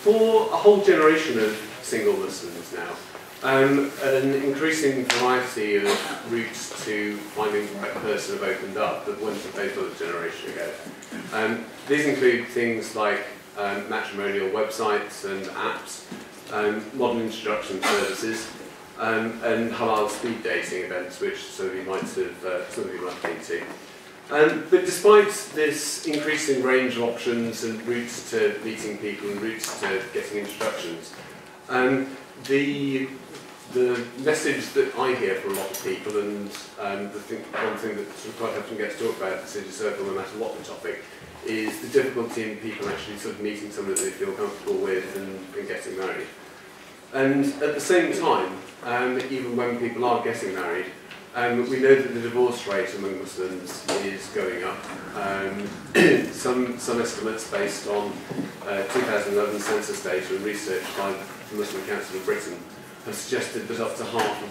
for a whole generation of single Muslims now, an increasing variety of routes to finding the right person have opened up that weren't available a generation ago. These include things like matrimonial websites and apps, modern introduction services, and halal speed dating events, which some of you might have been to. But despite this increasing range of options and routes to meeting people and routes to getting introductions, the message that I hear from a lot of people, and one thing that sort of quite often gets talked about in the City Circle, no matter what the topic, is the difficulty in people actually sort of meeting someone that they feel comfortable with and getting married. And at the same time, even when people are getting married, we know that the divorce rate among Muslims is going up. Some estimates based on 2011 census data and research by the Muslim Council of Britain have suggested that up to half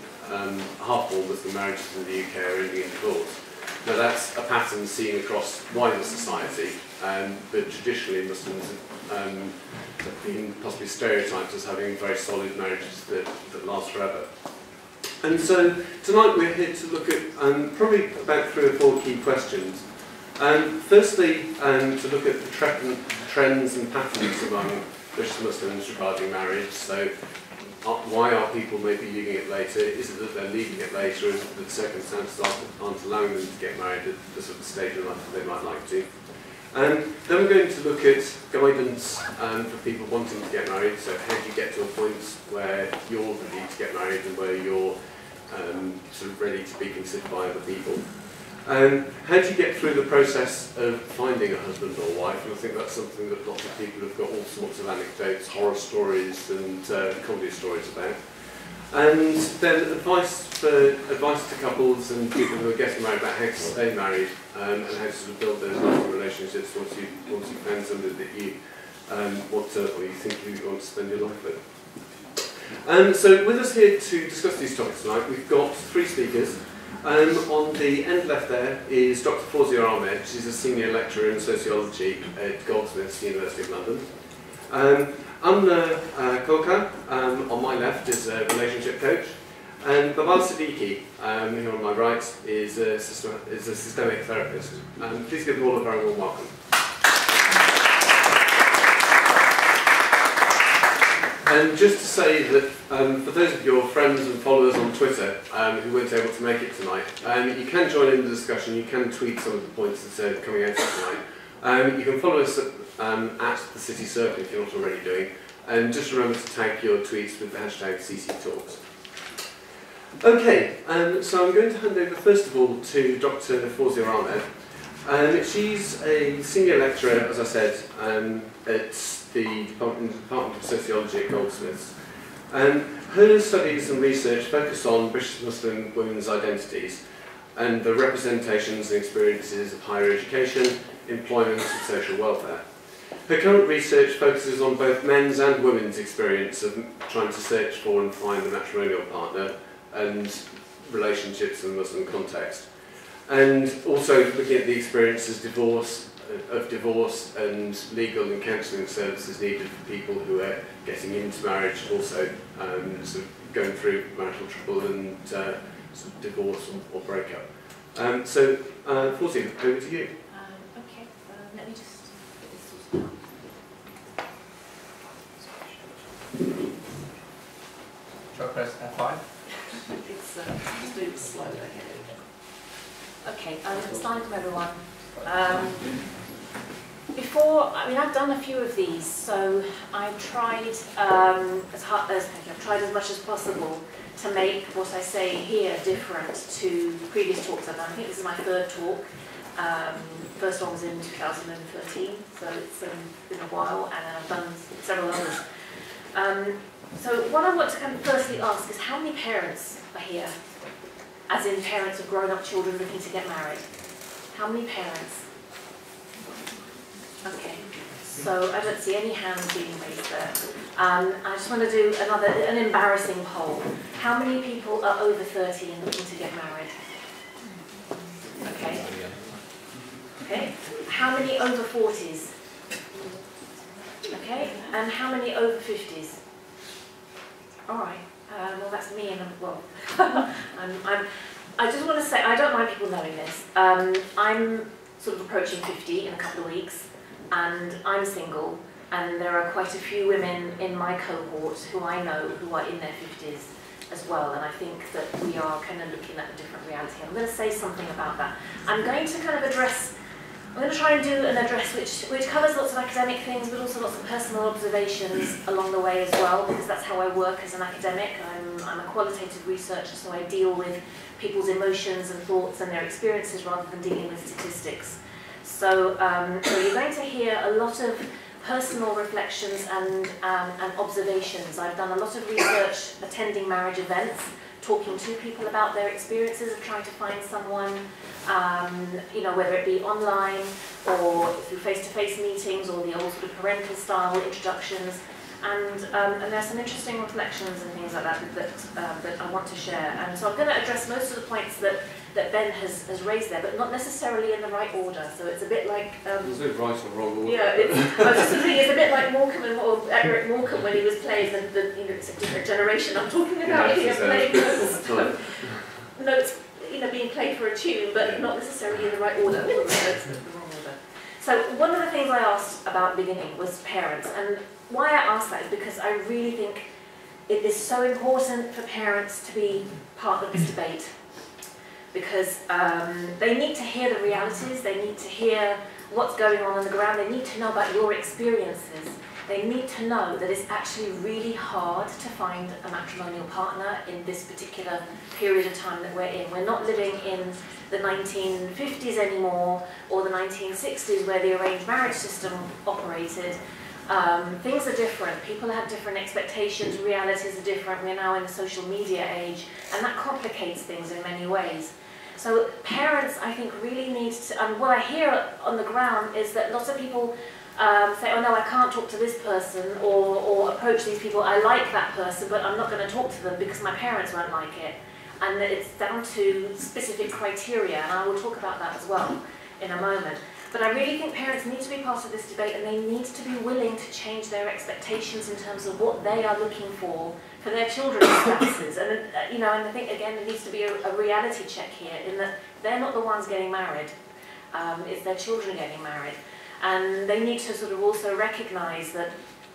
all Muslim marriages in the UK are ending in divorce. Now that's a pattern seen across wider society, but traditionally Muslims have been possibly stereotyped as having very solid marriages that last forever. And so tonight we're here to look at probably about 3 or 4 key questions. Firstly, to look at the trends and patterns among British Muslims regarding marriage. So why are people maybe leaving it later? Is it that they're leaving it later, or is it that circumstances aren't allowing them to get married at the sort of stage of life that they might like to? Then we're going to look at guidance for people wanting to get married. So how do you get to a point where you're ready to get married and where you're sort of ready to be considered by other people? How do you get through the process of finding a husband or wife? And I think that's something that lots of people have got all sorts of anecdotes, horror stories and comedy stories about. And then advice to couples and people who are getting married about how to stay married and how to sort of build those lasting relationships once you find somebody that you want to, or you think you want to spend your life with. So with us here to discuss these topics tonight, we've got 3 speakers. On the end left there is Dr. Fawzia Ahmed. She's a senior lecturer in sociology at Goldsmiths, University of London. Amna Koka, on my left, is a relationship coach. And Babal Siddiqui, here on my right, is a systemic therapist. Please give them all a very warm welcome. And just to say that for those of your friends and followers on Twitter who weren't able to make it tonight, you can join in the discussion. You can tweet some of the points that are coming out tonight. You can follow us at the City Circle if you're not already doing. And just remember to tag your tweets with the hashtag CCTalks. Okay, so I'm going to hand over first of all to Dr. Fawzia Ahmed. She's a senior lecturer, as I said, at the Department of Sociology at Goldsmiths. Her studies and research focus on British Muslim women's identities and the representations and experiences of higher education, employment and social welfare. Her current research focuses on both men's and women's experience of trying to search for and find a matrimonial partner and relationships in the Muslim context. And also looking at the experiences of divorce and legal and counselling services needed for people who are getting into marriage, also sort of going through marital trouble and sort of divorce or breakup. So, Fawzia, over to you. Okay, let me just get this sorted out. Shall I press F5? It's just do it slowly. Okay, assalamualaikum everyone. I've done a few of these, so I've tried as much as possible to make what I say here different to previous talks I've done. I think this is my 3rd talk. First one was in 2013, so it's been a while, and then I've done several others. So what I want to kind of firstly ask is how many parents are here? As in parents of grown-up children looking to get married. How many parents? Okay, so I don't see any hands being raised there. I just want to do an embarrassing poll. How many people are over 30 and looking to get married? Okay. Okay. How many over 40s? Okay. And how many over 50s? All right. Well, that's me, and well, I just want to say, I don't mind people knowing this. I'm sort of approaching 50 in a couple of weeks, and I'm single, and there are quite a few women in my cohort who I know who are in their 50s as well, and I think that we are kind of looking at a different reality. I'm going to say something about that. I'm going to kind of address, I'm going to try and do an address which covers lots of academic things, but also lots of personal observations along the way as well, because that's how I work as an academic. I'm a qualitative researcher, so I deal with people's emotions and thoughts and their experiences rather than dealing with statistics. So, so you're going to hear a lot of personal reflections and observations. I've done a lot of research attending marriage events, talking to people about their experiences of trying to find someone, you know, whether it be online or through face-to-face meetings or the old sort of parental style introductions. And there's some interesting reflections and things like that that I want to share. And so I'm going to address most of the points that Ben has raised there, but not necessarily in the right order. So it's a bit like... There's no right or wrong order. Yeah, I was just thinking it's a bit like Morecambe or Eric Morecambe when he was playing the you know, it's a different generation I'm talking about here, playing notes, you know, being played for a tune, but not necessarily in the right order, or the wrong order. So one of the things I asked about at the beginning was parents, and why I asked that is because I really think it is so important for parents to be part of this debate, because they need to hear the realities, they need to hear what's going on the ground, they need to know about your experiences, they need to know that it's actually really hard to find a matrimonial partner in this particular period of time that we're in. We're not living in the 1950s anymore, or the 1960s where the arranged marriage system operated. Things are different, people have different expectations, realities are different, we're now in a social media age, and that complicates things in many ways. So parents, I think, really need to, and what I hear on the ground is that lots of people say, oh no, I can't talk to this person, or approach these people, I like that person, but I'm not going to talk to them because my parents won't like it. And that it's down to specific criteria, and I will talk about that as well in a moment. But I really think parents need to be part of this debate, and they need to be willing to change their expectations in terms of what they are looking for their children's spouses. And you know, and I think again there needs to be a reality check here, in that they're not the ones getting married; it's their children getting married, and they need to sort of also recognise that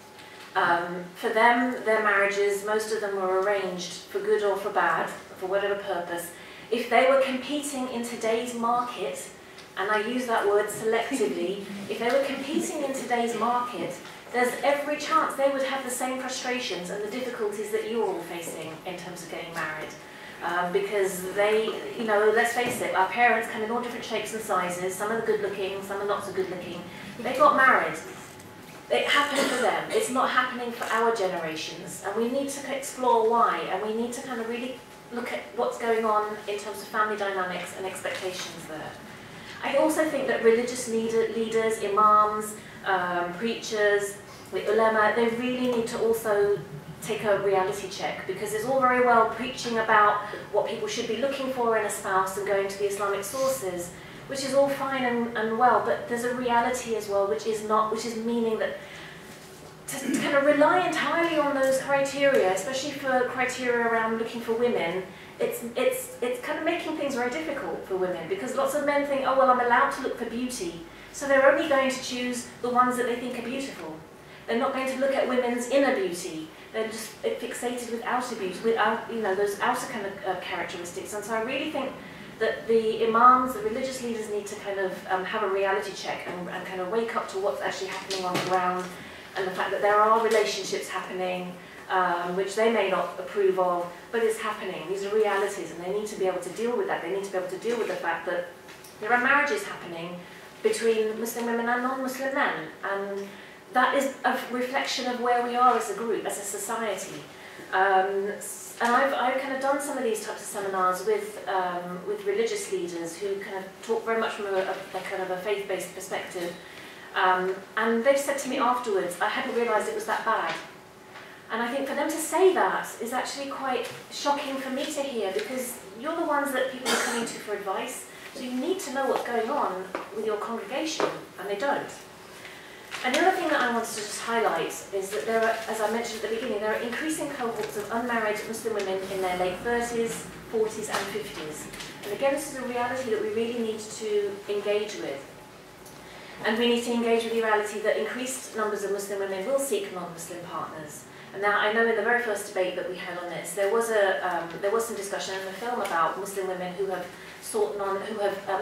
for them, their marriages, most of them were arranged for good or for bad, for whatever purpose. If they were competing in today's market, and I use that word selectively, if they were competing in today's market, there's every chance they would have the same frustrations and the difficulties that you're all facing in terms of getting married. Because they, you know, let's face it, our parents come in all different shapes and sizes, some are good looking, some are not so good looking. They got married. It happened for them. It's not happening for our generations. And we need to explore why, and we need to kind of really look at what's going on in terms of family dynamics and expectations there. I also think that religious leaders, imams, preachers, the ulama, they really need to also take a reality check, because it's all very well preaching about what people should be looking for in a spouse and going to the Islamic sources, which is all fine and well, but there's a reality as well, which is meaning that to kind of rely entirely on those criteria, especially for criteria around looking for women, it's kind of making things very difficult for women, because lots of men think, oh well, I'm allowed to look for beauty, so they're only going to choose the ones that they think are beautiful. They're not going to look at women's inner beauty. They're just fixated with outer beauty, without, you know, those outer kind of characteristics. And so I really think that the imams, the religious leaders, need to kind of have a reality check and kind of wake up to what's actually happening on the ground, and the fact that there are relationships happening which they may not approve of, but it's happening. These are realities, and they need to be able to deal with that. They need to be able to deal with the fact that there are marriages happening between Muslim women and non-Muslim men, and that is a reflection of where we are as a group, as a society. And I've kind of done some of these types of seminars with religious leaders who kind of talk very much from a kind of a faith-based perspective. And they've said to me afterwards, I hadn't realised it was that bad. And I think for them to say that is actually quite shocking for me to hear, because you're the ones that people are coming to for advice, so you need to know what's going on with your congregation, and they don't. And the other thing that I wanted to just highlight is that there are, as I mentioned at the beginning, there are increasing cohorts of unmarried Muslim women in their late 30s, 40s and 50s. And again, this is a reality that we really need to engage with. And we need to engage with the reality that increased numbers of Muslim women will seek non-Muslim partners. And now, I know in the very first debate that we had on this, there was some discussion in the film about Muslim women who have sought who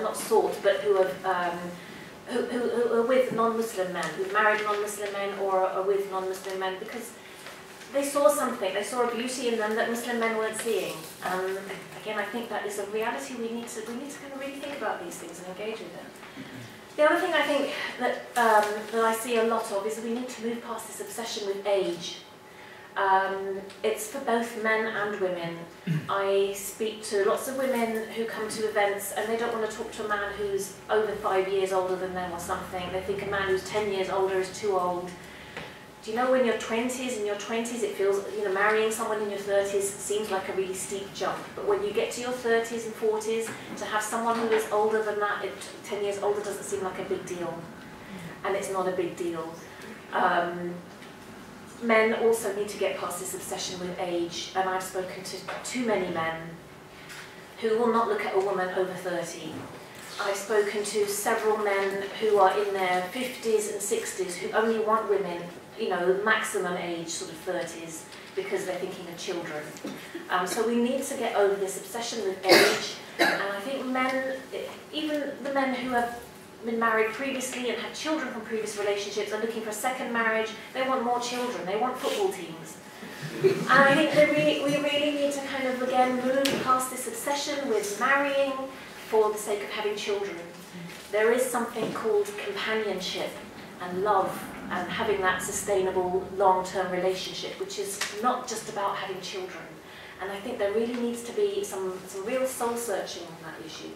are with non-Muslim men, who've married non-Muslim men or are with non-Muslim men because they saw something, they saw a beauty in them that Muslim men weren't seeing. Again, I think that is a reality we need to kind of really think about these things and engage with them. The other thing I think that I see a lot of is we need to move past this obsession with age. It's for both men and women. I speak to lots of women who come to events and they don't want to talk to a man who's over 5 years older than them or something. They think a man who's 10 years older is too old. Do you know when you're 20s, in your 20s it feels, marrying someone in your 30s seems like a really steep jump. But when you get to your 30s and 40s, to have someone who is older than that, 10 years older doesn't seem like a big deal. And it's not a big deal. Men also need to get past this obsession with age, and I've spoken to too many men who will not look at a woman over 30. I've spoken to several men who are in their 50s and 60s who only want women, maximum age, sort of 30s, because they're thinking of children. So we need to get over this obsession with age, and I think men, even the men who have been married previously and had children from previous relationships are looking for a second marriage. They want more children. They want football teams. And I think that we really need to kind of, again, move past this obsession with marrying for the sake of having children. There is something called companionship and love and having that sustainable long-term relationship, which is not just about having children. And I think there really needs to be some real soul-searching on that issue.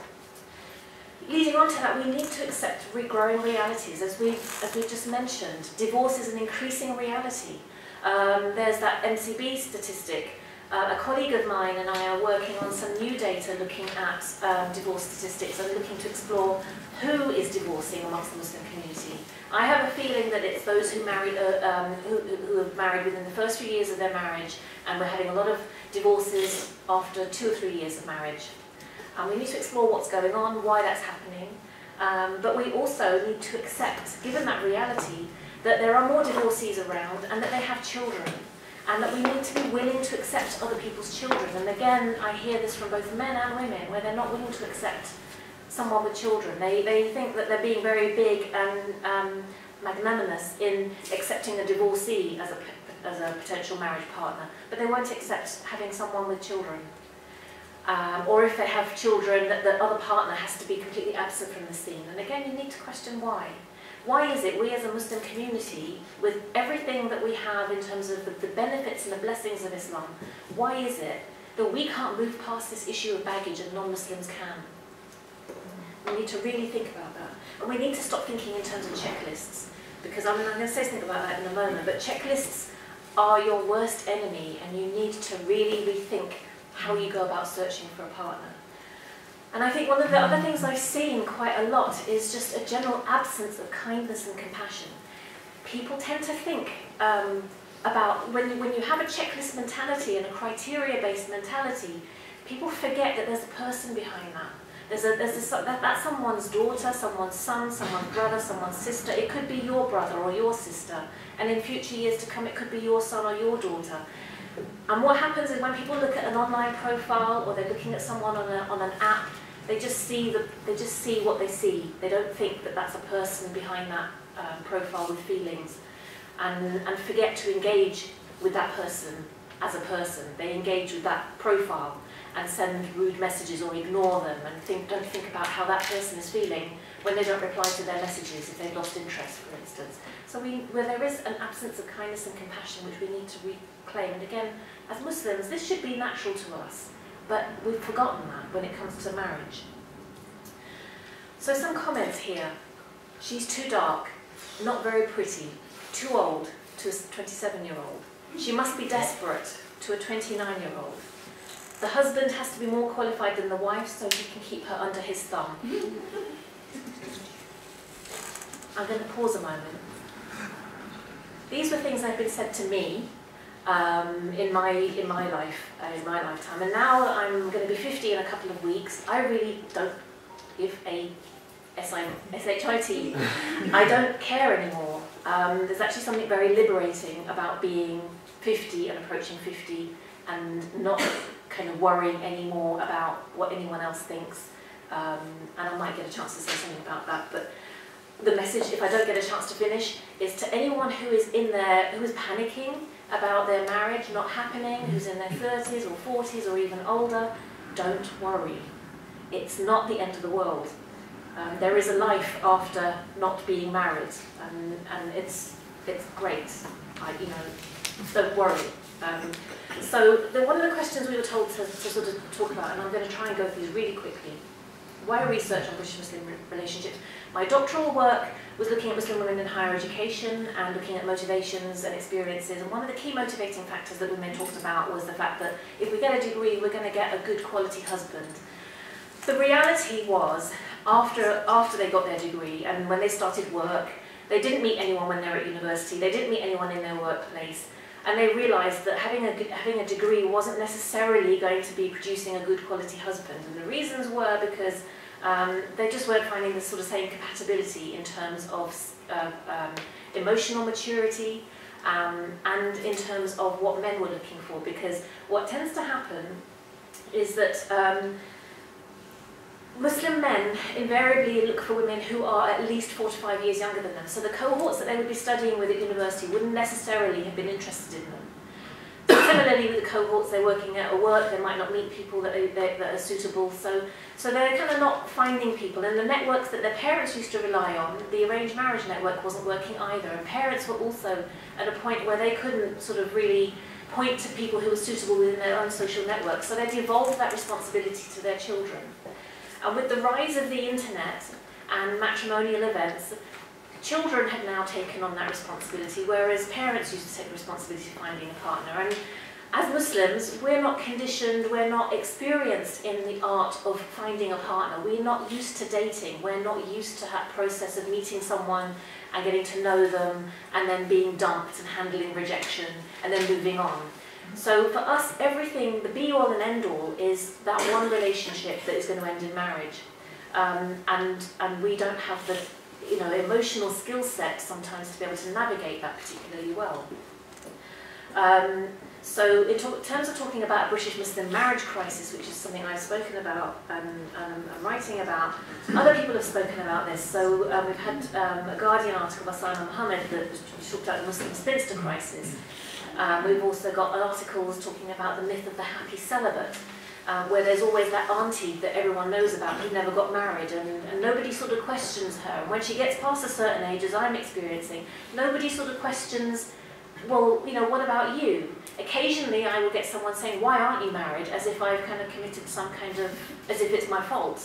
Leading on to that, we need to accept regrowing realities. As we've just mentioned, divorce is an increasing reality. There's that MCB statistic. A colleague of mine and I are working on some new data looking at divorce statistics and looking to explore who is divorcing amongst the Muslim community. I have a feeling that it's those who married, who have married within the first few years of their marriage, and we're having a lot of divorces after 2 or 3 years of marriage. We need to explore what's going on, why that's happening, but we also need to accept, given that reality, that there are more divorcees around and that they have children, and that we need to be willing to accept other people's children. And again, I hear this from both men and women, where they're not willing to accept someone with children. They think that they're being very big and magnanimous in accepting a divorcee as a potential marriage partner, but they won't accept having someone with children. Or if they have children, that the other partner has to be completely absent from the scene. And again, you need to question why. Why is it we as a Muslim community, with everything that we have in terms of the benefits and the blessings of Islam, why is it that we can't move past this issue of baggage and non-Muslims can? We need to really think about that. And we need to stop thinking in terms of checklists, because I'm going to say something about that in a moment, but checklists are your worst enemy, and you need to really rethink how you go about searching for a partner. And I think one of the other things I've seen quite a lot is just a general absence of kindness and compassion. People tend to think about, when you have a checklist mentality and a criteria-based mentality, people forget that there's a person behind that. That's someone's daughter, someone's son, someone's brother, someone's sister. It could be your brother or your sister. And in future years to come, it could be your son or your daughter. And what happens is when people look at an online profile or they're looking at someone on an app, they just see what they see. They don't think that that's a person behind that profile with feelings, and forget to engage with that person as a person. They engage with that profile and send rude messages or ignore them and don't think about how that person is feeling when they don't reply to their messages if they've lost interest, for instance. So where there is an absence of kindness and compassion which we need to reclaim. And again, as Muslims, this should be natural to us, but we've forgotten that when it comes to marriage. So some comments here. She's too dark, not very pretty, too old to a 27-year-old. She must be desperate to a 29-year-old. The husband has to be more qualified than the wife so he can keep her under his thumb. I'm going to pause a moment. These were things that have been said to me in my lifetime, and now I'm going to be 50 in a couple of weeks. I really don't give a SHIT. I don't care anymore. There's actually something very liberating about being 50 and approaching 50 and not kind of worrying anymore about what anyone else thinks. And I might get a chance to say something about that, but the message, if I don't get a chance to finish, is to anyone who is in there, who is panicking about their marriage not happening, who's in their 30s or 40s or even older, don't worry. It's not the end of the world. There is a life after not being married, and it's great. Don't worry. So one of the questions we were told to sort of talk about, and I'm going to try and go through these really quickly. Why research on British-Muslim relationships? My doctoral work was looking at Muslim women in higher education and looking at motivations and experiences, and one of the key motivating factors that women talked about was the fact that if we get a degree, we're going to get a good quality husband. The reality was, after they got their degree and when they started work, they didn't meet anyone when they were at university, they didn't meet anyone in their workplace, and they realised that having a degree wasn't necessarily going to be producing a good quality husband. And the reasons were because they just weren't finding the sort of same compatibility in terms of emotional maturity and in terms of what men were looking for. Because what tends to happen is that Muslim men invariably look for women who are at least 4 to 5 years younger than them. So the cohorts that they would be studying with at university wouldn't necessarily have been interested in them. Similarly, with the cohorts they're working at work, they might not meet people that are suitable. So they're kind of not finding people. And the networks that their parents used to rely on, the arranged marriage network wasn't working either. And parents were also at a point where they couldn't sort of really point to people who were suitable within their own social network. So they devolved that responsibility to their children. And with the rise of the internet and matrimonial events, children have now taken on that responsibility, whereas parents used to take the responsibility of finding a partner. And as Muslims, we're not conditioned, we're not experienced in the art of finding a partner. We're not used to dating. We're not used to that process of meeting someone and getting to know them and then being dumped and handling rejection and then moving on. So for us, everything, the be-all and end-all, is that one relationship that is going to end in marriage. And we don't have the emotional skill set sometimes to be able to navigate that particularly well. So in terms of talking about a British Muslim marriage crisis, which is something I've spoken about and I'm writing about, other people have spoken about this. So we've had a Guardian article by Simon Mohammed that talked about the Muslim spinster crisis. We've also got articles talking about the myth of the happy celibate, where there's always that auntie that everyone knows about who never got married, and nobody sort of questions her. And when she gets past a certain age, as I'm experiencing, nobody sort of questions, well, what about you? Occasionally I will get someone saying, why aren't you married? As if I've kind of committed some kind of, as if it's my fault.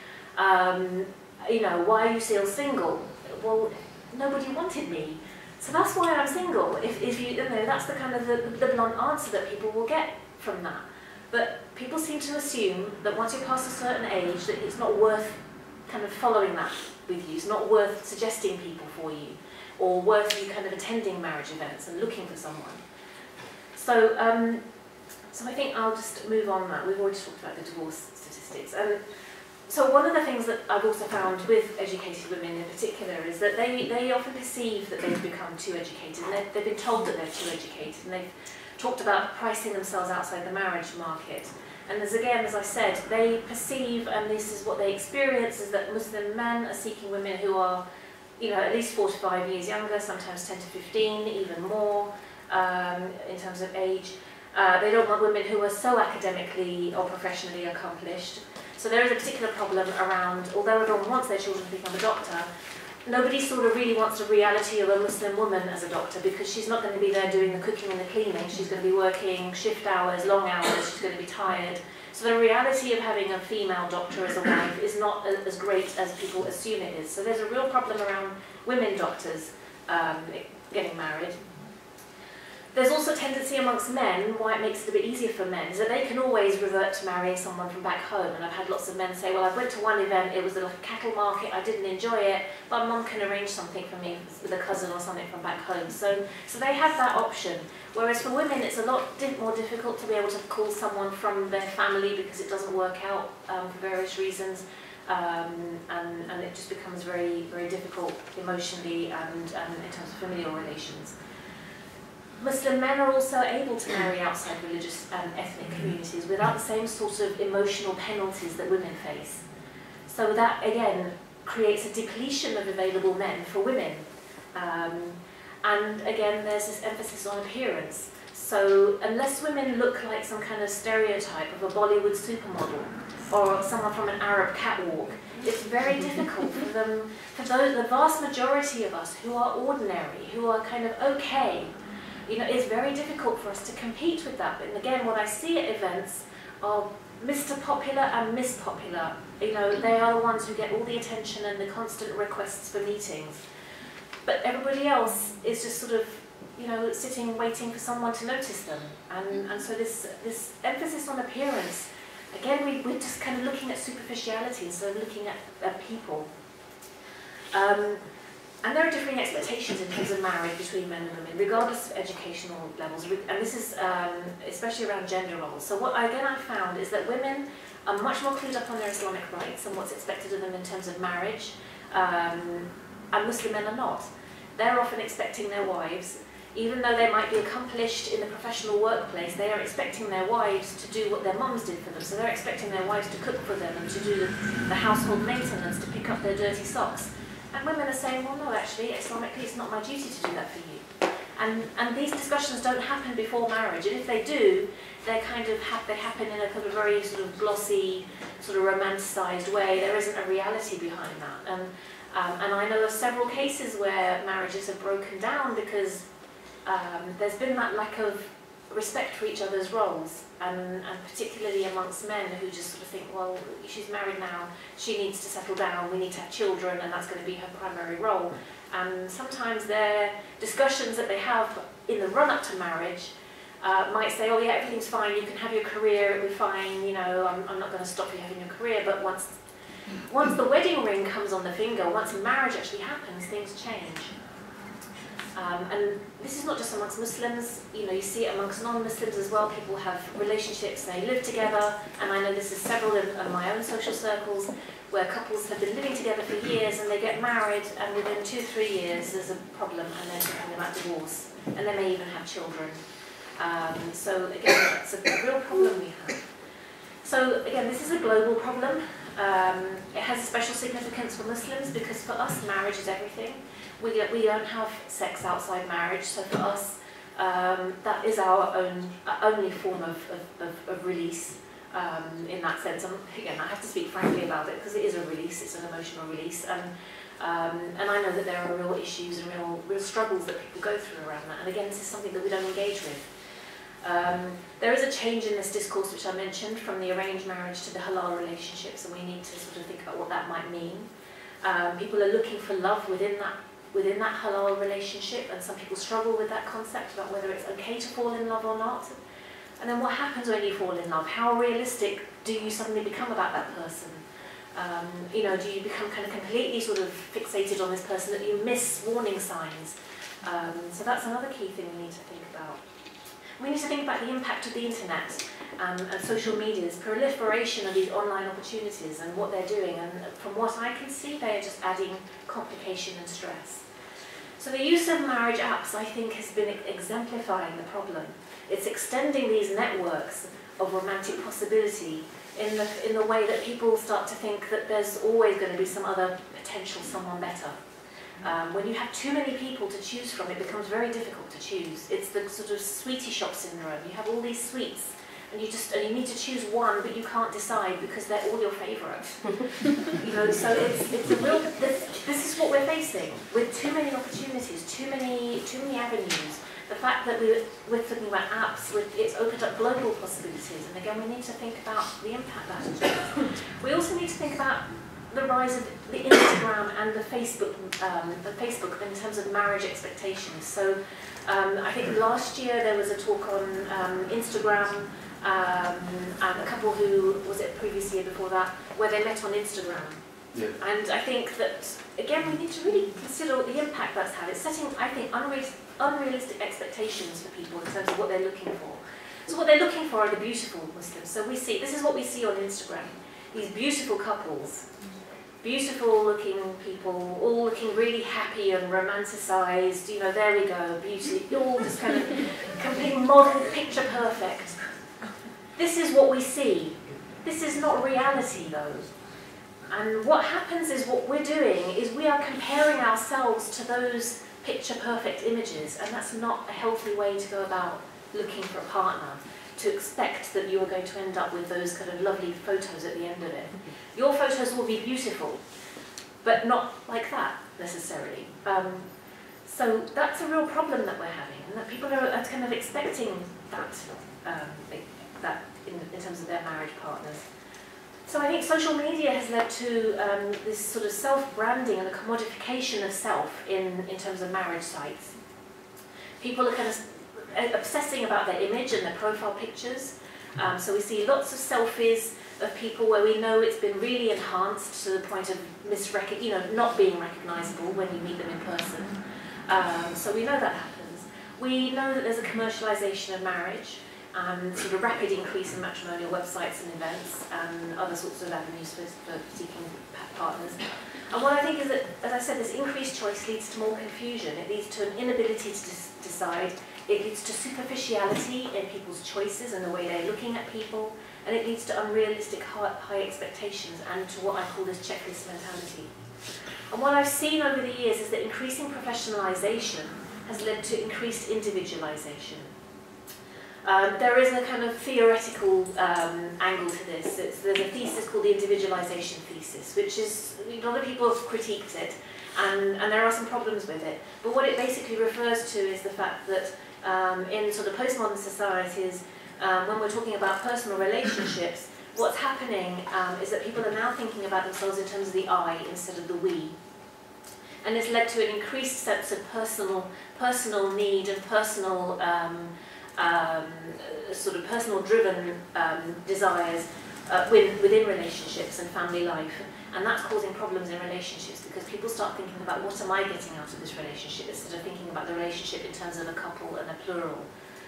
Why are you still single? Well, nobody wanted me. So that's why I'm single. If that's the kind of the blunt answer that people will get from that. But people seem to assume that once you're past a certain age, that it's not worth kind of following that with you. It's not worth suggesting people for you, or worth you kind of attending marriage events and looking for someone. So, so I think I'll just move on that. We've already talked about the divorce statistics. So one of the things that I've also found with educated women in particular is that they often perceive that they've become too educated, and they've been told that they're too educated, and they've talked about pricing themselves outside the marriage market. And as I said, they perceive, and this is what they experience, is that Muslim men are seeking women who are, at least 4 to 5 years younger, sometimes 10 to 15, even more in terms of age. They don't want women who are so academically or professionally accomplished. So there is a particular problem around, although everyone wants their children to become a doctor, nobody sort of really wants the reality of a Muslim woman as a doctor, because she's not going to be there doing the cooking and the cleaning. She's going to be working shift hours, long hours, she's going to be tired. So the reality of having a female doctor as a wife is not as great as people assume it is. So there's a real problem around women doctors getting married. There's also a tendency amongst men, why it makes it a bit easier for men, is that they can always revert to marrying someone from back home. And I've had lots of men say, well, I went to one event, it was like a cattle market, I didn't enjoy it, but mum can arrange something for me with a cousin or something from back home. So they have that option. Whereas for women, it's a lot more difficult to be able to call someone from their family because it doesn't work out for various reasons. And it just becomes very, very difficult emotionally and in terms of familial relations. Muslim men are also able to marry outside religious and ethnic communities without the same sort of emotional penalties that women face. So that, again, creates a depletion of available men for women. And again, there's this emphasis on appearance. So unless women look like some kind of stereotype of a Bollywood supermodel or someone from an Arab catwalk, it's very difficult for them, the vast majority of us who are ordinary, who are kind of okay, it's very difficult for us to compete with that. And again, what I see at events are Mr. Popular and Miss Popular. They are the ones who get all the attention and the constant requests for meetings. But everybody else is just sort of, sitting waiting for someone to notice them. And so this emphasis on appearance, again, we're just kind of looking at superficiality instead of looking at people. And there are differing expectations in terms of marriage between men and women, regardless of educational levels. And this is especially around gender roles. So what, again, I've found is that women are much more clued up on their Islamic rights and what's expected of them in terms of marriage, and Muslim men are not. They're often expecting their wives, even though they might be accomplished in the professional workplace, they are expecting their wives to do what their mums did for them. So they're expecting their wives to cook for them and to do the household maintenance, to pick up their dirty socks. And women are saying, well, no, actually, Islamically, it's not my duty to do that for you. And these discussions don't happen before marriage. And if they do, they happen in a kind of very sort of glossy, sort of romanticised way. There isn't a reality behind that. And I know of several cases where marriages have broken down because there's been that lack of respect for each other's roles, and particularly amongst men who just sort of think, well, she's married now, she needs to settle down, we need to have children, and that's going to be her primary role. And sometimes their discussions that they have in the run-up to marriage might say, oh yeah, everything's fine, you can have your career, it'll be fine, I'm not going to stop you having your career, but once the wedding ring comes on the finger, once marriage actually happens, things change. And this is not just amongst Muslims, you see it amongst non-Muslims as well. People have relationships, they live together, and I know this is several in my own social circles where couples have been living together for years and they get married, and within 2-3 years there's a problem and they're talking about divorce, and they may even have children. So again, that's a real problem we have. So again, this is a global problem. It has a special significance for Muslims because for us marriage is everything. We don't have sex outside marriage, so for us that is our only form of release in that sense. And again, I have to speak frankly about it because it is a release, it's an emotional release, and I know that there are real issues and real struggles that people go through around that. And again, this is something that we don't engage with. There is a change in this discourse which I mentioned from the arranged marriage to the halal relationships, and we need to sort of think about what that might mean. People are looking for love within that halal relationship, and some people struggle with that concept about whether it's okay to fall in love or not. And then what happens when you fall in love? How realistic do you suddenly become about that person? Do you become kind of completely sort of fixated on this person that you miss warning signs? So that's another key thing we need to think about. We need to think about the impact of the internet and social media's proliferation of these online opportunities and what they're doing. And from what I can see, they are just adding complication and stress. So the use of marriage apps, I think, has been exemplifying the problem. It's extending these networks of romantic possibility in the way that people start to think that there's always going to be some other potential someone better. When you have too many people to choose from, it becomes very difficult to choose. It's the sort of sweetie shop syndrome. You have all these sweets, and you need to choose one, but you can't decide because they're all your favourite. So it's a real. This is what we're facing with too many opportunities, too many avenues. The fact that we're thinking about apps, it's opened up global possibilities, and again, we need to think about the impact that has. We also need to think about the rise of the Instagram and the Facebook in terms of marriage expectations. So I think last year there was a talk on Instagram, and a couple who, was it previous year before that, where they met on Instagram. Yeah. And I think that, again, we need to really consider the impact that's had. It's setting, I think, unrealistic expectations for people in terms of what they're looking for. So what they're looking for are the beautiful Muslims. So we see, this is what we see on Instagram, these beautiful couples, beautiful looking people, all looking really happy and romanticised, you know, there we go, beauty, all just kind of completely modelled, picture perfect. This is what we see. This is not reality though. And what happens is, what we're doing is we are comparing ourselves to those picture perfect images, and that's not a healthy way to go about looking for a partner, to expect that you are going to end up with those kind of lovely photos at the end of it. Your photos will be beautiful, but not like that necessarily. So that's a real problem that we're having, and that people are kind of expecting that in terms of their marriage partners. So I think social media has led to this sort of self-branding and the commodification of self in terms of marriage sites. People are kind of obsessing about their image and their profile pictures. So we see lots of selfies of people where we know it's been really enhanced to the point of not being recognisable when you meet them in person. So we know that happens. We know that there's a commercialisation of marriage, and sort of rapid increase in matrimonial websites and events and other sorts of avenues for seeking partners. And what I think is that, as I said, this increased choice leads to more confusion. It leads to an inability to decide. It leads to superficiality in people's choices and the way they're looking at people. And it leads to unrealistic high expectations and to what I call this checklist mentality. And what I've seen over the years is that increasing professionalisation has led to increased individualisation. There is a kind of theoretical angle to this. There's a thesis called the individualisation thesis, which is, a lot of people have critiqued it, and there are some problems with it. But what it basically refers to is the fact that in sort of postmodern societies, when we're talking about personal relationships, what's happening is that people are now thinking about themselves in terms of the I instead of the we. And it's led to an increased sense of personal need and personal sort of personal driven desires within relationships and family life, and that's causing problems in relationships because people start thinking about what am I getting out of this relationship instead of thinking about the relationship in terms of a couple and a plural.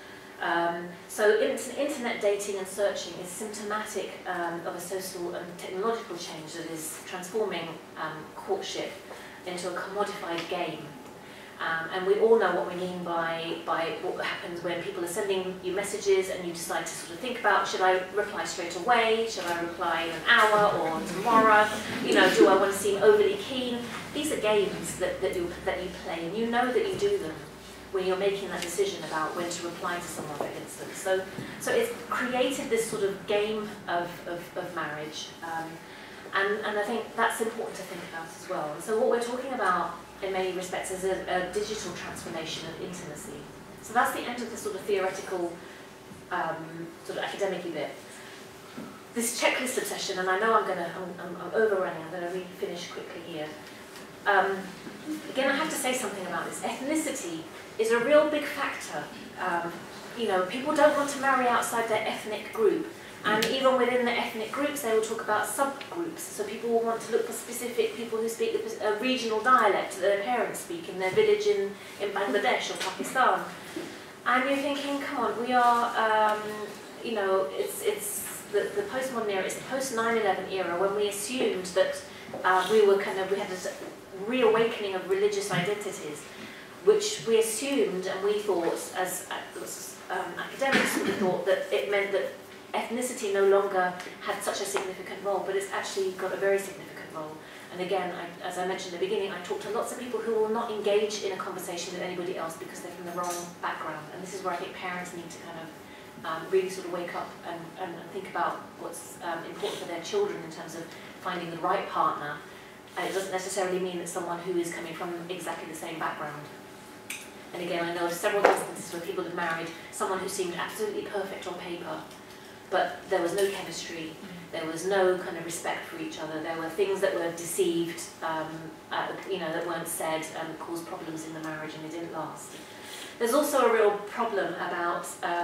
So internet dating and searching is symptomatic of a social and technological change that is transforming courtship into a commodified game. And we all know what we mean by what happens when people are sending you messages and you decide to sort of think about, should I reply straight away, should I reply in an hour or tomorrow, you know, do I want to seem overly keen? These are games that you play, and you know that you do them when you're making that decision about when to reply to someone, for instance. So it's created this sort of game of marriage, and I think that's important to think about as well. And so what we're talking about in many respects is a digital transformation of intimacy. So that's the end of the sort of theoretical, sort of academic-y bit. This checklist obsession, and I know I'm overrunning, I'm going to really finish quickly here. Again, I have to say something about this. Ethnicity is a real big factor. You know, people don't want to marry outside their ethnic group. And even within the ethnic groups, they will talk about subgroups. So people will want to look for specific people who speak a regional dialect that their parents speak in their village in Bangladesh or Pakistan. And you're thinking, come on, we are, you know, it's the postmodern era, it's the post 9/11 era when we assumed that we had this reawakening of religious identities, which we assumed and we thought, as academics, we thought that it meant that ethnicity no longer had such a significant role, but it's actually got a very significant role. And again, as I mentioned at the beginning, I talked to lots of people who will not engage in a conversation with anybody else because they're from the wrong background. And this is where I think parents need to kind of really sort of wake up and think about what's important for their children in terms of finding the right partner. And it doesn't necessarily mean that someone who is coming from exactly the same background. And again, I know of several instances where people have married someone who seemed absolutely perfect on paper, but there was no chemistry, there was no kind of respect for each other, there were things that were deceived, you know, that weren't said and caused problems in the marriage, and it didn't last. There's also a real problem about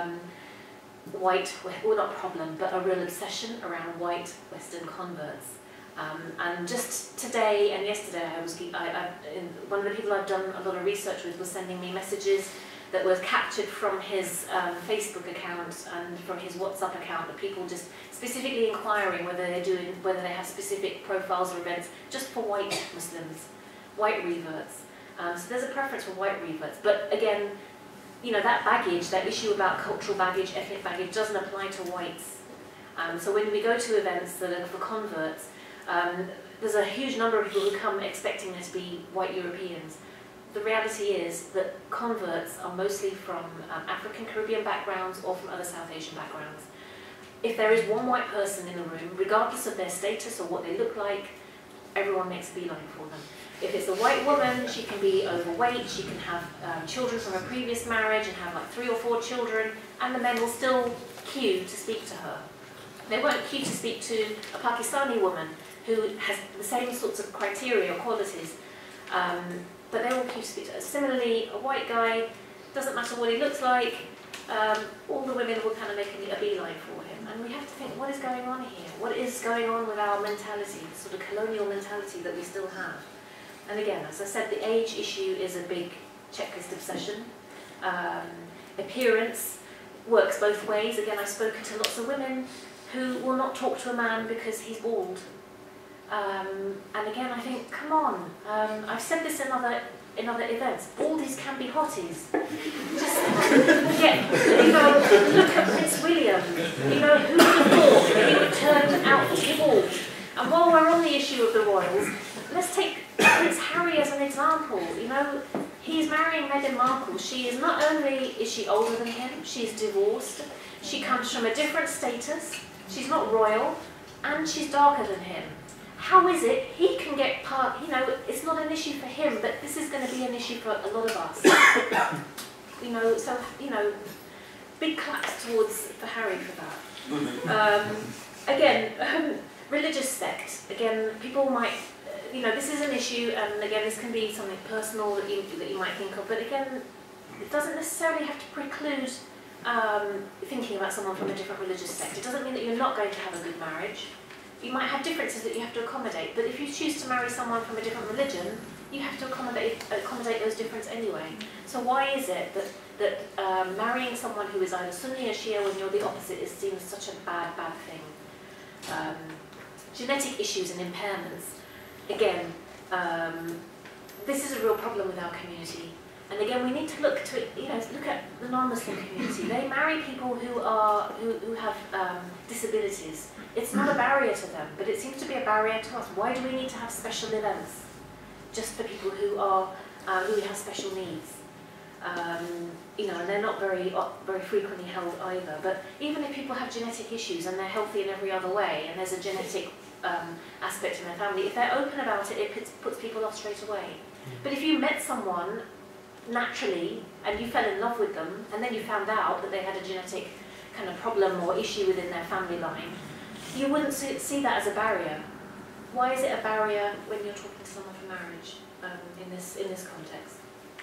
well, not problem, but a real obsession around white Western converts. And just today and yesterday, one of the people I've done a lot of research with was sending me messages that were captured from his Facebook account and from his WhatsApp account, that people just specifically inquiring whether they have specific profiles or events just for white Muslims, white reverts. So there's a preference for white reverts, but again, you know, that baggage, that issue about cultural baggage, ethnic baggage, doesn't apply to whites. So when we go to events that are for converts, there's a huge number of people who come expecting there to be white Europeans. The reality is that converts are mostly from African Caribbean backgrounds or from other South Asian backgrounds. If there is one white person in the room, regardless of their status or what they look like, everyone makes a beeline for them. If it's a white woman, she can be overweight, she can have children from a previous marriage and have like 3 or 4 children, and the men will still queue to speak to her. They won't queue to speak to a Pakistani woman who has the same sorts of criteria or qualities, but they will queue to speak to her. Similarly, a white guy, doesn't matter what he looks like, all the women will kind of make a beeline for him. And we have to think, what is going on here? What is going on with our mentality, the sort of colonial mentality that we still have? And again, as I said, the age issue is a big checklist obsession. Appearance works both ways. Again, I've spoken to lots of women who will not talk to a man because he's bald. And again, I think, come on. I've said this in other events. Baldies can be hotties. Just look at Prince William. You know, who would have thought that he would turn out to be bald? And while we're on the issue of the royals, let's take Prince Harry as an example. You know, he's marrying Meghan Markle. She is not only is she older than him, she's divorced. She comes from a different status. She's not royal, and she's darker than him. How is it he can get part? You know, it's not an issue for him, but this is going to be an issue for a lot of us. You know, so you know, big claps for Harry for that. Again, religious sect. Again, people might. You know, this is an issue, and again, this can be something personal that you might think of, but again, it doesn't necessarily have to preclude thinking about someone from a different religious sect. It doesn't mean that you're not going to have a good marriage. You might have differences that you have to accommodate, but if you choose to marry someone from a different religion, you have to accommodate those differences anyway. So why is it that marrying someone who is either Sunni or Shia when you're the opposite is seen as such a bad thing? Genetic issues and impairments. Again, this is a real problem with our community. And again, we need to look at the non-Muslim community. They marry people who have disabilities. It's not a barrier to them, but it seems to be a barrier to us. Why do we need to have special events just for people who have special needs? You know, and they're not very frequently held either. But even if people have genetic issues and they're healthy in every other way, and there's a genetic aspect in their family, if they're open about it, it puts people off straight away. But if you met someone naturally and you fell in love with them, and then you found out that they had a genetic kind of problem or issue within their family line, you wouldn't see that as a barrier. Why is it a barrier when you're talking to someone for marriage in this context?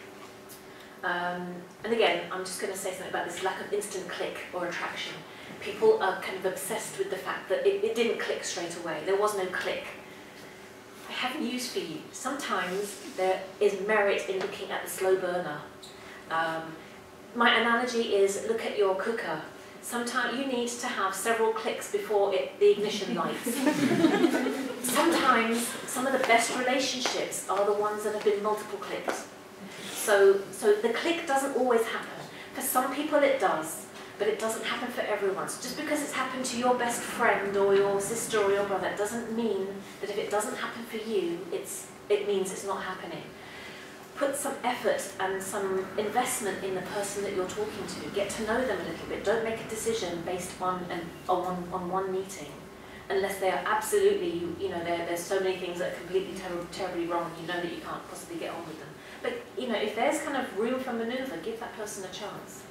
And again, I'm just going to say something about this lack of instant click or attraction. People are kind of obsessed with the fact that it didn't click straight away. There was no click. I have news for you. Sometimes there is merit in looking at the slow burner. My analogy is, look at your cooker. Sometimes you need to have several clicks before the ignition lights. Sometimes some of the best relationships are the ones that have been multiple clicks. So the click doesn't always happen. For some people it does, but it doesn't happen for everyone. So just because it's happened to your best friend or your sister or your brother doesn't mean that if it doesn't happen for you, it means it's not happening. Put some effort and some investment in the person that you're talking to. Get to know them a little bit. Don't make a decision based on one meeting, unless they are absolutely, you know, there's so many things that are completely terribly wrong. You know that you can't possibly get on with them. But you know, if there's kind of room for manoeuvre, give that person a chance.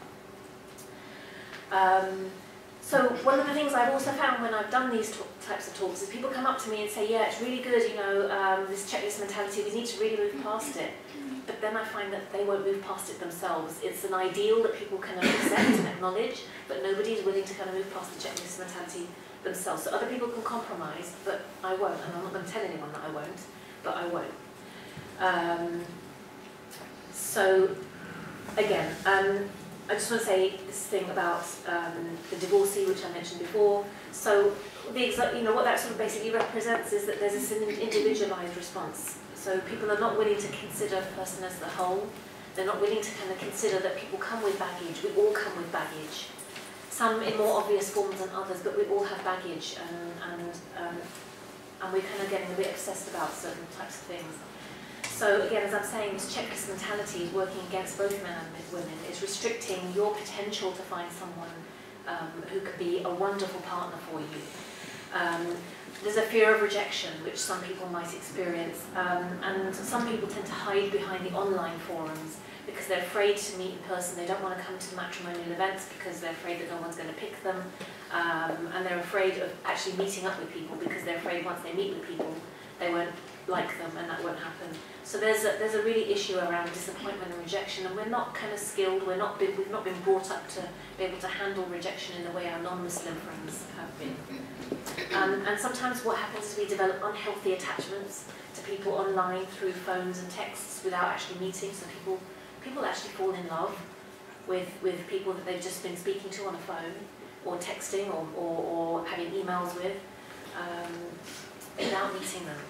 So one of the things I've also found when I've done these types of talks is people come up to me and say, yeah, it's really good, you know, this checklist mentality, we need to really move past it. but then I find that they won't move past it themselves. It's an ideal that people can accept and acknowledge, but nobody's willing to kind of move past the checklist mentality themselves. So other people can compromise, but I won't, and I'm not going to tell anyone that I won't, but I won't. So, again, I just want to say this thing about the divorcee, which I mentioned before. So, what that sort of basically represents is that there's this individualised response. So people are not willing to consider the person as the whole. They're not willing to kind of consider that people come with baggage. We all come with baggage. Some in more obvious forms than others, but we all have baggage, and we're kind of getting a bit obsessed about certain types of things. So again, as I'm saying, this checklist mentality is working against both men and women. It's restricting your potential to find someone who could be a wonderful partner for you. There's a fear of rejection, which some people might experience, and some people tend to hide behind the online forums because they're afraid to meet in person. They don't want to come to matrimonial events because they're afraid that no one's going to pick them, and they're afraid of actually meeting up with people because they're afraid once they meet with people, they won't like them, and that won't happen. So there's a really issue around disappointment and rejection, and we're not kind of skilled. We've not been brought up to be able to handle rejection in the way our non-Muslim friends have been. And sometimes what happens is we develop unhealthy attachments to people online through phones and texts without actually meeting. So people actually fall in love with people that they've just been speaking to on a phone, or texting, or having emails with, without meeting them.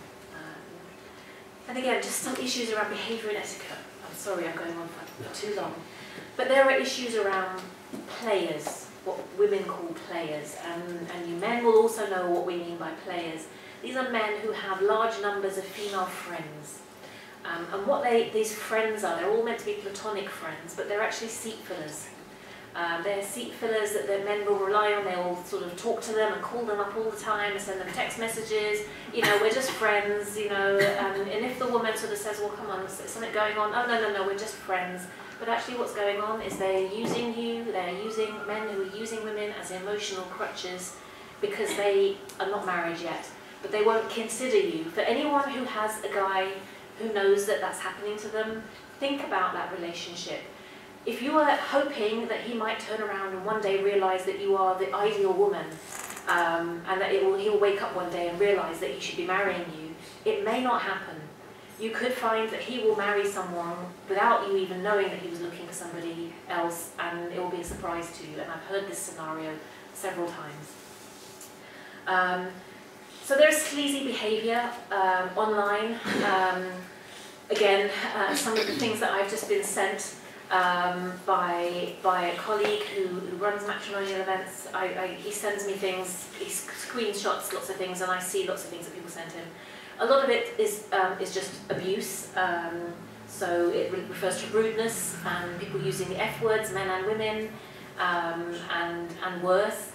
And again, just some issues around behaviour and etiquette. I'm sorry, I'm going on for too long. But there are issues around players, what women call players, and you men will also know what we mean by players. These are men who have large numbers of female friends. And what these friends are, they're all meant to be platonic friends, but they're actually seat fillers. They're seat fillers that the men will rely on. They'll sort of talk to them and call them up all the time and send them text messages. You know, we're just friends, you know. And if the woman sort of says, well, come on, is something going on? Oh, no, we're just friends. But actually what's going on is they're using you, they're using men who are using women as emotional crutches because they are not married yet. But they won't consider you. For anyone who has a guy who knows that that's happening to them, think about that relationship. If you are hoping that he might turn around and one day realise that you are the ideal woman, and that he'll wake up one day and realise that he should be marrying you, it may not happen. You could find that he will marry someone without you even knowing that he was looking for somebody else, and it will be a surprise to you. And I've heard this scenario several times. So there's sleazy behaviour online. Again, some of the things that I've just been sent by a colleague who runs matrimonial events. He sends me things, he screenshots lots of things, and I see lots of things that people send him. A lot of it is just abuse, so it refers to rudeness and people using the F words, men and women, and worse.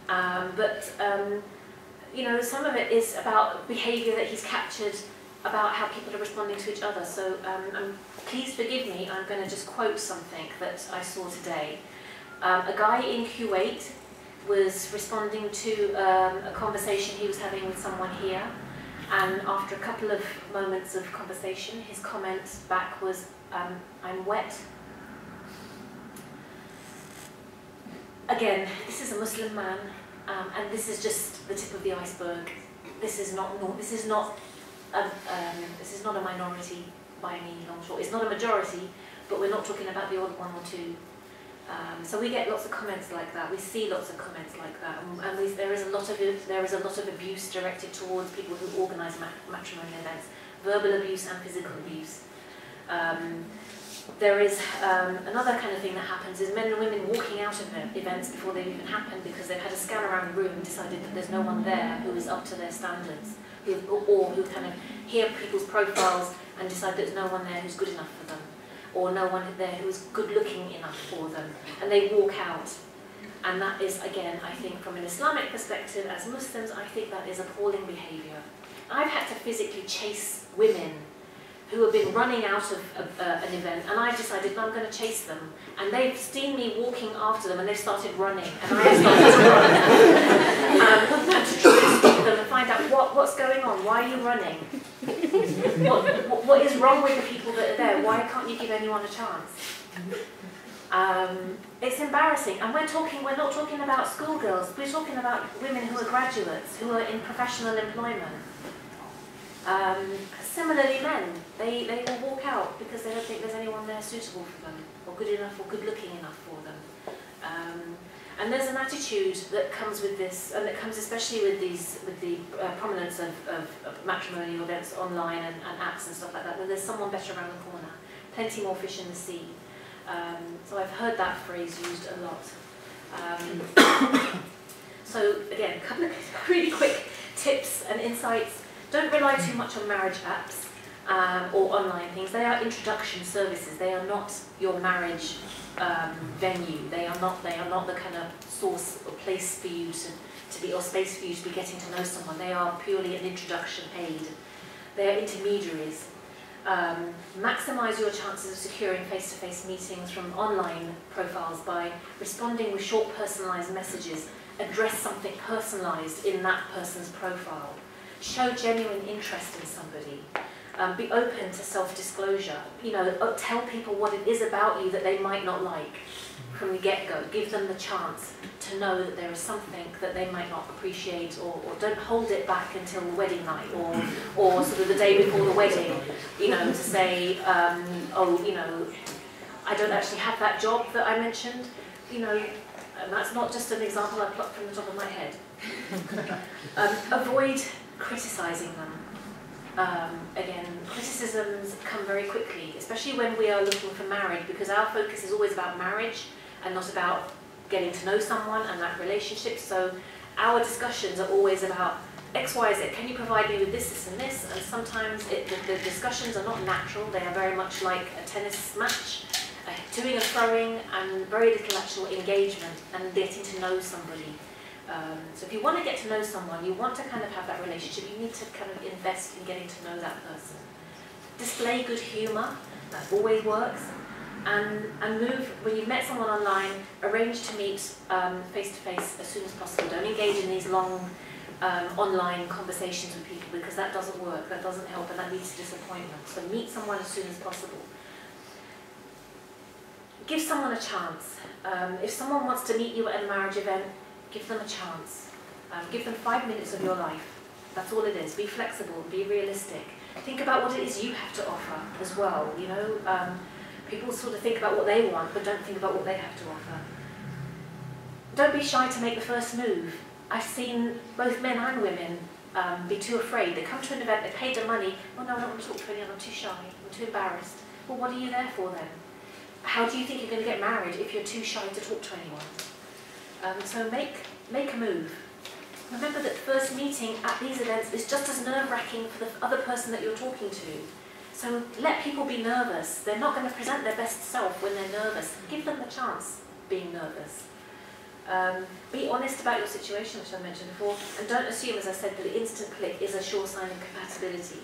You know, some of it is about behaviour that he's captured about how people are responding to each other. So please forgive me, I'm going to just quote something that I saw today. A guy in Kuwait was responding to a conversation he was having with someone here, and after a couple of moments of conversation, his comment back was, I'm wet. Again, this is a Muslim man, and this is just the tip of the iceberg. This is not a minority by any long shot. It's not a majority, but we're not talking about the odd one or two. So we get lots of comments like that. We see lots of comments like that, and there is a lot of abuse directed towards people who organise matrimonial events, verbal abuse and physical abuse. There is another kind of thing that happens is men and women walking out of events before they've even happened because they've had a scan around the room and decided that there's no one there who is up to their standards, or who kind of hear people's profiles and decide there's no one there who's good enough for them, or no one there who's good looking enough for them, and they walk out. And that is, again, I think from an Islamic perspective, as Muslims, I think that is appalling behaviour. I've had to physically chase women who have been running out of an event, and I've decided, no, I'm going to chase them. And they've seen me walking after them, and they've started running, and I started to run. And to try and stop them and find out what's going on, why are you running? What is wrong with the people that are there? Why can't you give anyone a chance? It's embarrassing, and we're not talking about schoolgirls, we're talking about women who are graduates, who are in professional employment. Similarly, men, they will walk out because they don't think there's anyone there suitable for them, or good enough, or good looking enough for them. And there's an attitude that comes with this, and it comes especially with the prominence of matrimonial events online and apps and stuff like that, that there's someone better around the corner, plenty more fish in the sea. So I've heard that phrase used a lot. So again, a couple of really quick tips and insights. Don't rely too much on marriage apps or online things. They are introduction services. They are not your marriage venue. They are not the kind of source or place for you to be, or space for you to be getting to know someone. They are purely an introduction aid. They are intermediaries. Maximise your chances of securing face-to-face meetings from online profiles by responding with short personalised messages. Address something personalised in that person's profile. Show genuine interest in somebody. Be open to self-disclosure. You know, tell people what it is about you that they might not like from the get-go. Give them the chance to know that there is something that they might not appreciate, or don't hold it back until the wedding night, or sort of the day before the wedding, you know, to say, oh, you know, I don't actually have that job that I mentioned, you know, and that's not just an example I plucked from the top of my head. Avoid criticising them. Again, criticisms come very quickly, especially when we are looking for marriage, because our focus is always about marriage and not about getting to know someone and that relationship. So our discussions are always about X, Y, Z. Can you provide me with this, this, and this? And sometimes the discussions are not natural. They are very much like a tennis match, toing and throwing, and very little actual engagement and getting to know somebody. So if you want to get to know someone, you want to kind of have that relationship, you need to kind of invest in getting to know that person. Display good humour, that always works. And move, when you've met someone online, arrange to meet face-to-face as soon as possible. Don't engage in these long online conversations with people, because that doesn't work, that doesn't help, and that leads to disappointment. So meet someone as soon as possible. Give someone a chance. If someone wants to meet you at a marriage event, give them a chance. Give them 5 minutes of your life. That's all it is. Be flexible, be realistic. Think about what it is you have to offer as well. You know, people sort of think about what they want, but don't think about what they have to offer. Don't be shy to make the first move. I've seen both men and women be too afraid. They come to an event, they paid their money. Oh no, I don't want to talk to anyone, I'm too shy, I'm too embarrassed. Well, what are you there for then? How do you think you're going to get married if you're too shy to talk to anyone? So make a move. Remember that first meeting at these events is just as nerve-wracking for the other person that you're talking to. So let people be nervous. They're not going to present their best self when they're nervous. Give them the chance being nervous. Be honest about your situation, which I mentioned before, and don't assume, as I said, that the instant click is a sure sign of compatibility.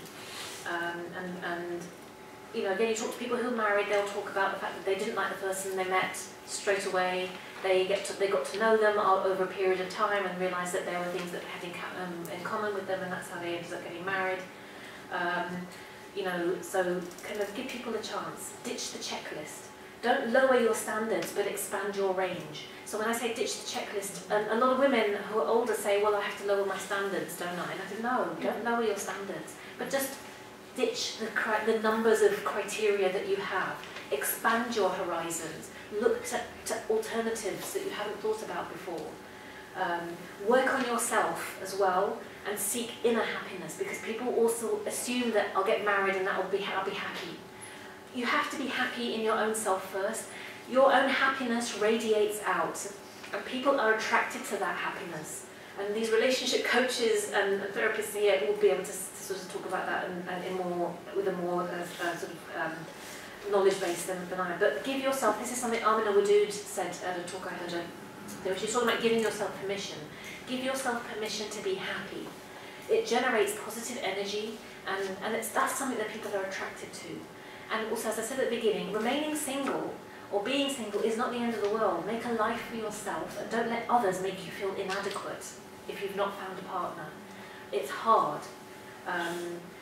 And you know, again, you talk to people who are married, they'll talk about the fact that they didn't like the person they met straight away. They got to know them over a period of time and realised that there were things that they had in common with them, and that's how they ended up getting married. You know, so kind of give people a chance. Ditch the checklist. Don't lower your standards, but expand your range. So when I say ditch the checklist, a lot of women who are older say, well, I have to lower my standards, don't I? And I said, no, don't lower your standards, but just ditch the numbers of criteria that you have. Expand your horizons. Look to alternatives that you haven't thought about before. Work on yourself as well, and seek inner happiness, because people also assume that I'll get married and I'll be happy. You have to be happy in your own self first. Your own happiness radiates out, and people are attracted to that happiness. And these relationship coaches and therapists here will be able to sort of talk about that with a more sort of knowledge base than I am. But give yourself, this is something Amina Wadood said at a talk I heard her. She was talking about giving yourself permission. Give yourself permission to be happy. It generates positive energy, and that's something that people are attracted to. And also, as I said at the beginning, remaining single or being single is not the end of the world. Make a life for yourself, and don't let others make you feel inadequate if you've not found a partner. It's hard.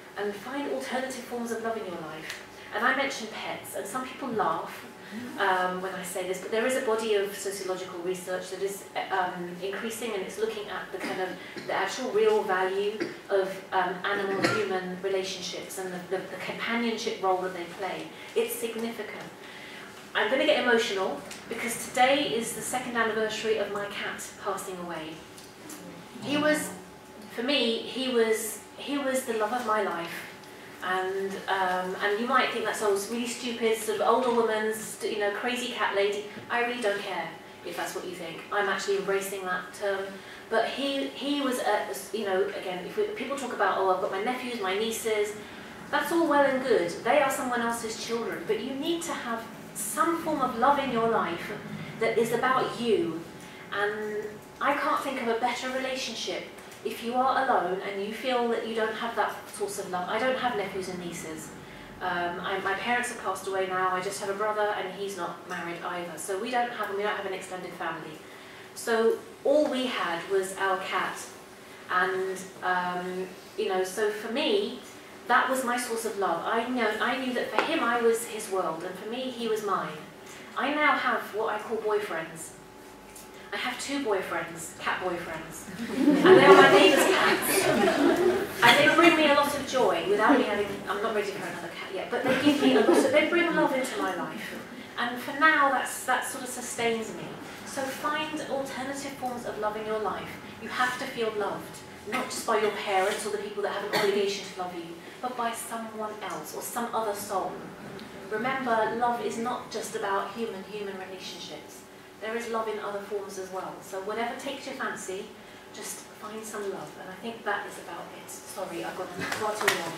and find alternative forms of love in your life. And I mentioned pets, and some people laugh when I say this, but there is a body of sociological research that is increasing, and it's looking at the actual real value of animal-human relationships and the companionship role that they play. It's significant. I'm going to get emotional because today is the 2nd anniversary of my cat passing away. He was, for me, he was the love of my life. And you might think that's really stupid, sort of older woman's, crazy cat lady. I really don't care if that's what you think. I'm actually embracing that term. But he was, again, if people talk about, oh, I've got my nephews, my nieces, that's all well and good. They are someone else's children. But you need to have some form of love in your life that is about you. And I can't think of a better relationship. If you are alone and you feel that you don't have that source of love, I don't have nephews and nieces. My parents have passed away now. I just have a brother, and he's not married either. So we don't have an extended family. So all we had was our cat, and so for me, that was my source of love. I knew that for him I was his world, and for me he was mine. I now have what I call boyfriends. I have 2 boyfriends, cat boyfriends, and they are my neighbours' cats. And they bring me a lot of joy without me having, I'm not ready for another cat yet, but they give me a lot of, they bring love into my life. And for now, that sort of sustains me. So find alternative forms of love in your life. You have to feel loved, not just by your parents or the people that have an obligation to love you, but by someone else or some other soul. Remember, love is not just about human relationships. There is love in other forms as well. So whatever takes your fancy, just find some love. And I think that is about it. Sorry, I've gone far too long.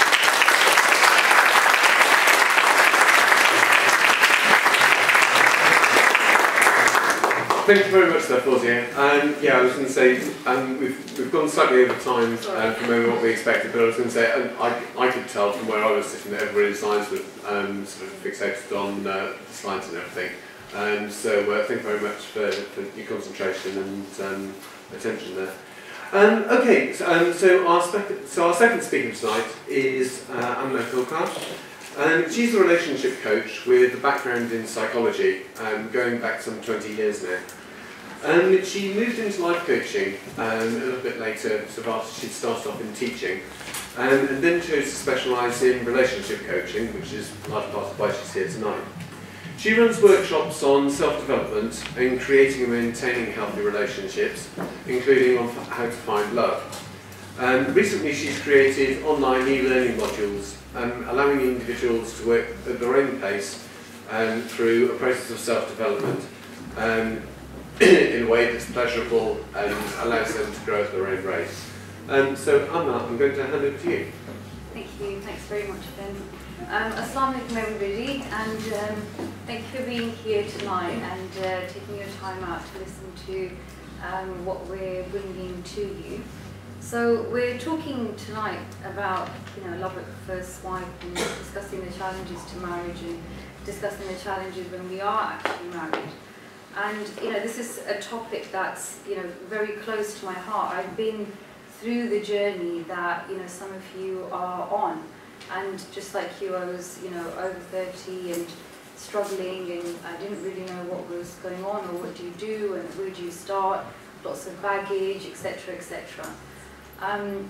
Thank you very much there, Fawzia. Yeah, I was going to say, we've gone slightly over time from maybe what we expected, but I was going to say, I could tell from where I was sitting that everybody's eyes were sort of fixated on the slides and everything. So thank you very much for your concentration and attention there. Okay, so our second speaker tonight is Anna Kilcraft. She's a relationship coach with a background in psychology, going back some 20 years now. She moved into life coaching a little bit later, sort of after she'd started off in teaching, and then chose to specialise in relationship coaching, which is a large part of why she's here tonight. She runs workshops on self-development and creating and maintaining healthy relationships, including on how to find love. Recently she's created online e-learning modules, allowing individuals to work at their own pace through a process of self-development in a way that's pleasurable and allows them to grow at their own rate. So Anna, I'm going to hand over to you. Thank you, thanks very much, Ben. Assalamu alaikum everybody, and thank you for being here tonight and taking your time out to listen to what we're bringing to you. So we're talking tonight about love at first swipe, and discussing the challenges to marriage and discussing the challenges when we are actually married. And this is a topic that's very close to my heart. I've been through the journey that some of you are on. And just like you, I was, over 30 and struggling, and I didn't really know what was going on or what do you do and where do you start, lots of baggage, etc., etc. And,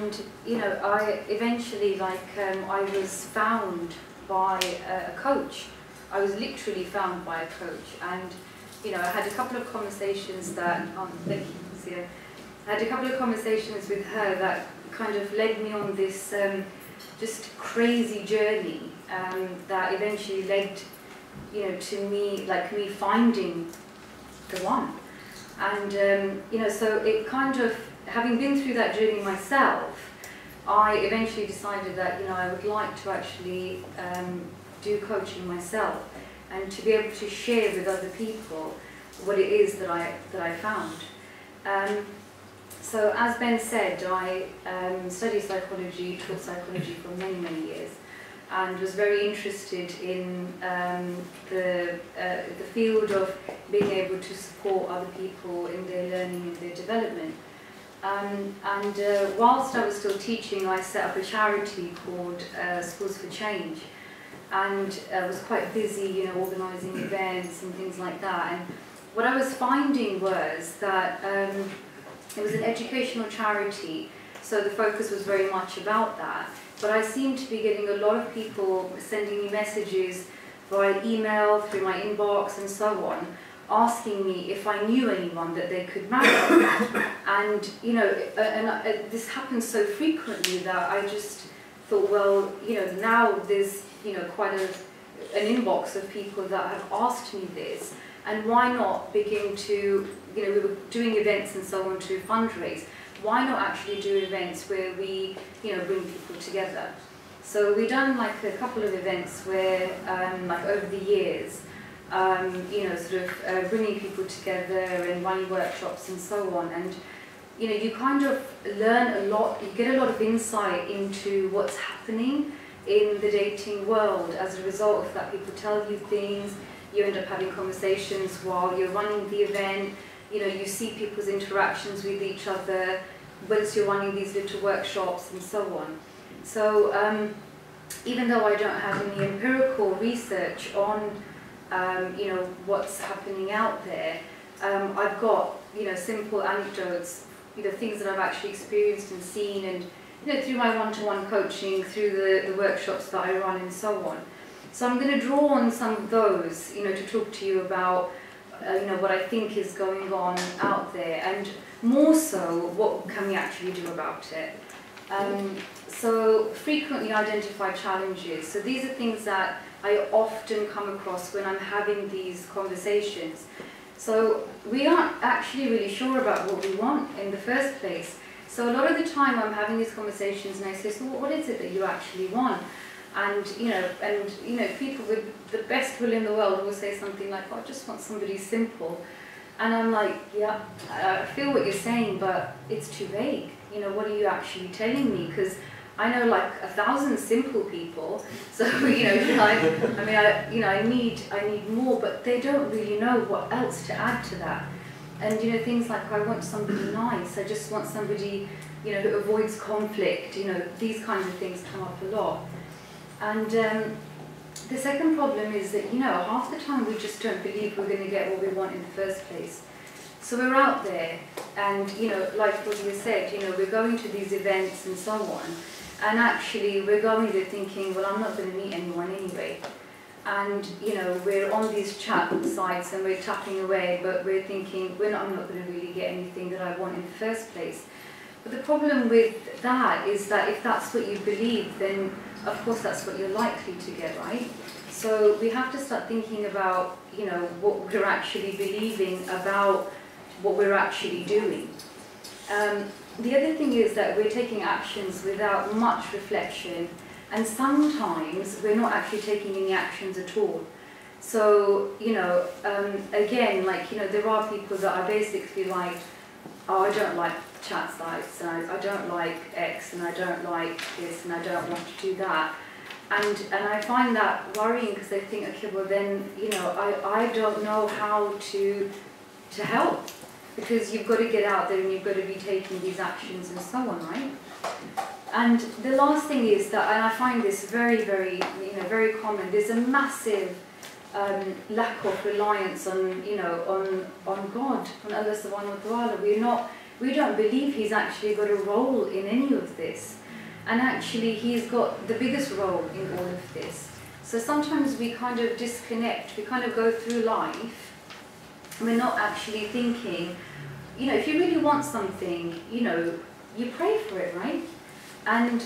I eventually, I was found by a coach. I was literally found by a coach, and, I had a couple of conversations that, thank you, Sia. I had a couple of conversations with her that kind of led me on this just crazy journey that eventually led, to me finding the one. And so it kind of, having been through that journey myself, I eventually decided that I would like to actually do coaching myself and to be able to share with other people what it is that I found. So as Ben said, I studied psychology, taught psychology for many, many years, and was very interested in the field of being able to support other people in their learning and their development. Whilst I was still teaching, I set up a charity called Schools for Change, and I was quite busy, you know, organising events and things like that. And what I was finding was that it was an educational charity, so the focus was very much about that. But I seemed to be getting a lot of people sending me messages via email, through my inbox and so on, asking me if I knew anyone that they could marry. And, you know, this happens so frequently that I just thought, well, you know, now there's, you know, quite an inbox of people that have asked me this, and why not begin to, you know, we were doing events and so on to fundraise. Why not actually do events where we, you know, bring people together? So we've done like a couple of events where, like over the years, you know, sort of bringing people together and running workshops and so on. And, you know, you kind of learn a lot, you get a lot of insight into what's happening in the dating world as a result of that. People tell you things, you end up having conversations while you're running the event, you know, you see people's interactions with each other whilst you're running these little workshops and so on. So even though I don't have any empirical research on, you know, what's happening out there, I've got, you know, simple anecdotes, you know, things that I've actually experienced and seen, and, you know, through my one-to-one coaching, through the workshops that I run and so on. So I'm going to draw on some of those, you know, to talk to you about, you know, what I think is going on out there, and more so, what can we actually do about it. So frequently identified challenges. So these are things that I often come across when I'm having these conversations. So we aren't actually really sure about what we want in the first place. So a lot of the time I'm having these conversations and I say, so what is it that you actually want? And you know, people with the best will in the world will say something like, oh, I just want somebody simple. And I'm like, yeah, I feel what you're saying, but it's too vague. You know, what are you actually telling me? Because I know like 1,000 simple people, so you know, like, I need more, but they don't really know what else to add to that. And you know, things like, I want somebody nice, I just want somebody, you know, who avoids conflict. You know, these kinds of things come up a lot. And the second problem is that, you know, half the time we just don't believe we're going to get what we want in the first place. So we're out there, and you know, like what you said, you know, we're going to these events and so on. And actually, we're going there thinking, well, I'm not going to meet anyone anyway. And, you know, we're on these chat sites and we're tapping away, but we're thinking, I'm not going to really get anything that I want in the first place. But the problem with that is that if that's what you believe, then of course that's what you're likely to get, right? So we have to start thinking about, you know, what we're actually believing about what we're actually doing. The other thing is that we're taking actions without much reflection, and sometimes we're not actually taking any actions at all. So, you know, again, like, you know, there are people that are basically like, oh, I don't like chat sites, and I don't like X, and I don't like this, and I don't want to do that. And I find that worrying, because I think, okay, well then, you know, I don't know how to help. Because you've got to get out there and you've got to be taking these actions and so on, right? And the last thing is that, and I find this very, very, you know, very common, there's a massive lack of reliance on, you know, on God, on Allah subhanahu wa ta'ala. We don't believe He's actually got a role in any of this. And actually He's got the biggest role in all of this. So sometimes we kind of disconnect, we kind of go through life, we're not actually thinking, you know, if you really want something, you know, you pray for it, right? And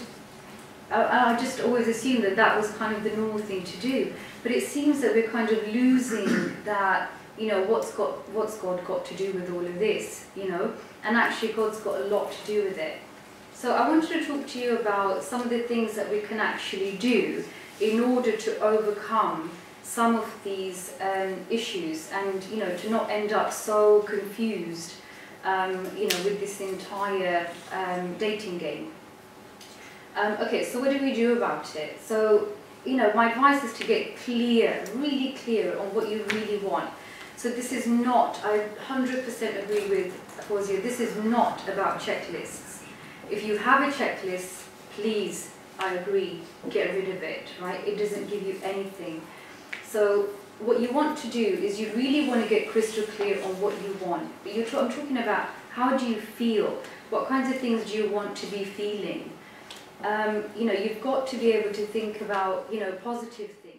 I just always assumed that that was kind of the normal thing to do. But it seems that we're kind of losing that, you know, what's God got to do with all of this, you know? And actually God's got a lot to do with it. So I wanted to talk to you about some of the things that we can actually do in order to overcome some of these issues, and you know, to not end up so confused, you know, with this entire dating game. Okay, so what do we do about it? So, you know, my advice is to get clear, really clear on what you really want. So this is not, I 100% agree with Fawzia, this is not about checklists. If you have a checklist, please, I agree, get rid of it, right? It doesn't give you anything. So what you want to do is you really want to get crystal clear on what you want. But I'm talking about how do you feel? What kinds of things do you want to be feeling? You know, you've got to be able to think about, you know, positive things.